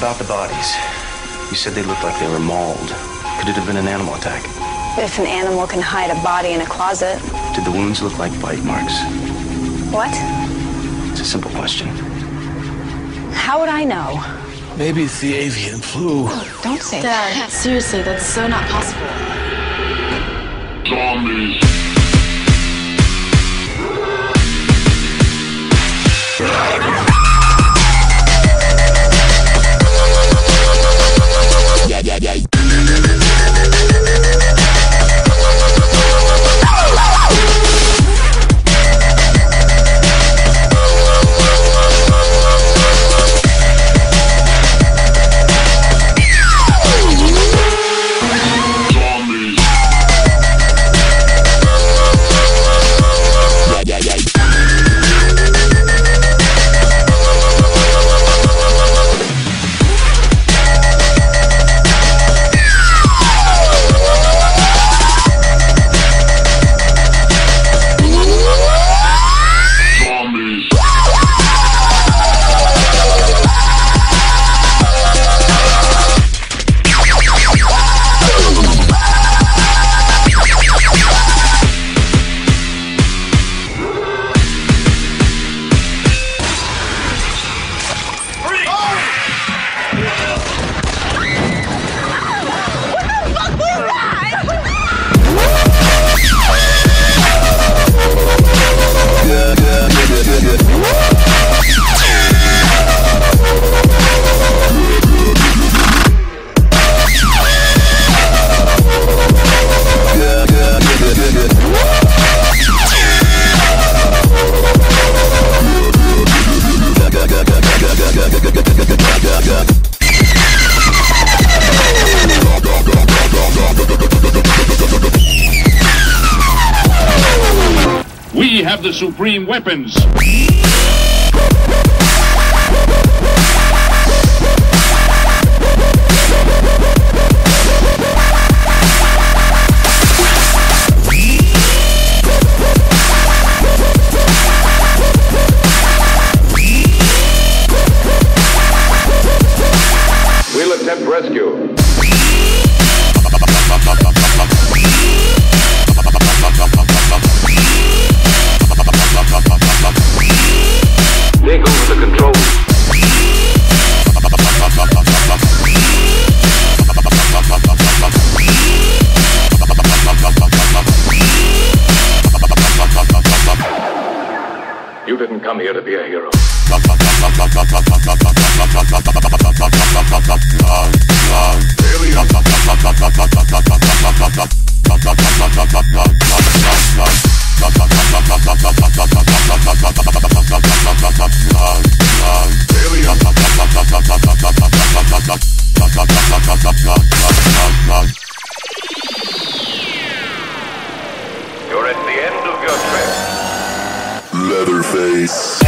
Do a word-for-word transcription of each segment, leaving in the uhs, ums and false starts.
About the bodies. You said they looked like they were mauled. Could it have been an animal attack? If an animal can hide a body in a closet. Did the wounds look like bite marks? What? It's a simple question. How would I know? Maybe it's the avian flu. Don't say Dad, that. seriously, that's so not possible. Zombies. Yeah, yeah, yeah. We have the supreme weapons. We'll attempt rescue. Take over the controls. You didn't come here to be a hero. You're at the end of your trip. Leatherface.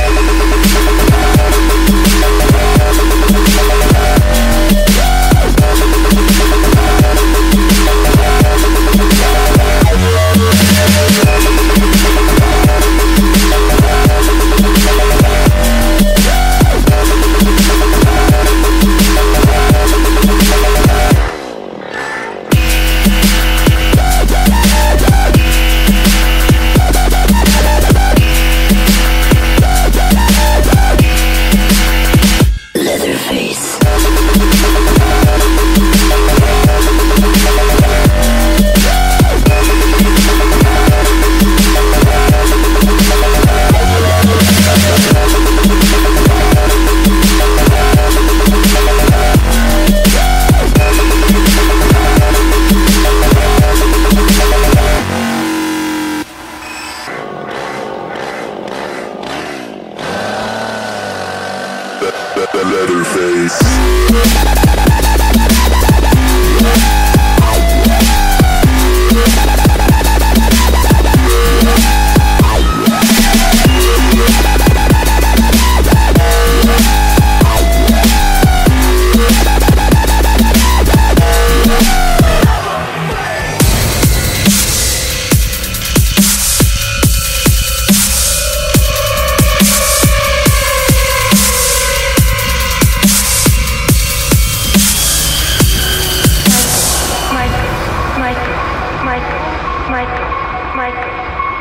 Leatherface.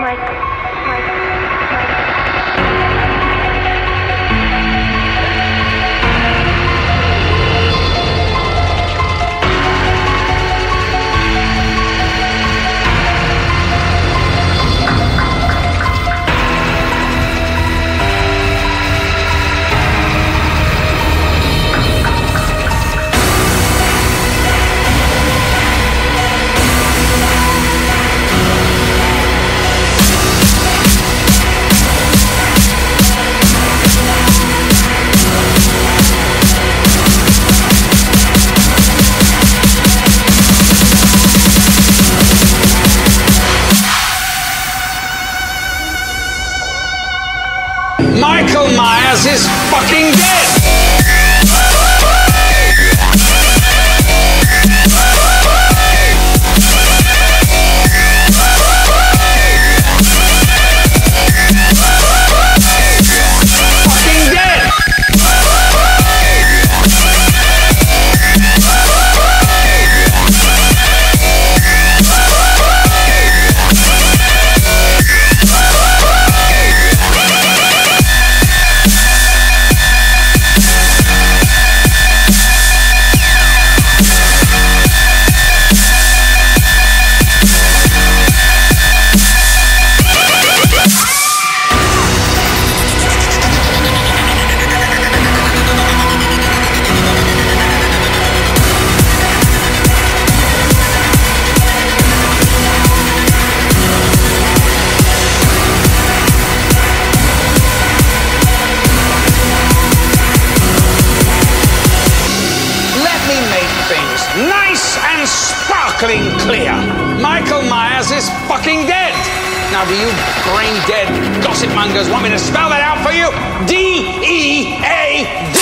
Michael Myers is fucking dead! Fucking dead! Nice and sparkling clear. Michael Myers is fucking dead. Now, do you brain-dead gossip mongers want me to spell that out for you? D E A D.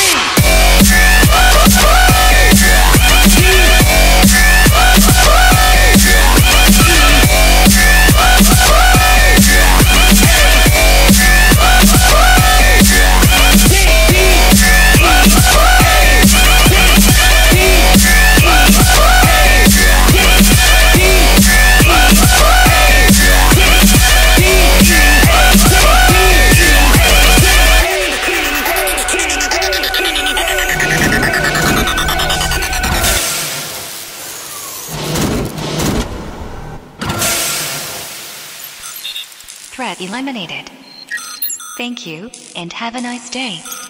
Threat eliminated. Thank you, and have a nice day.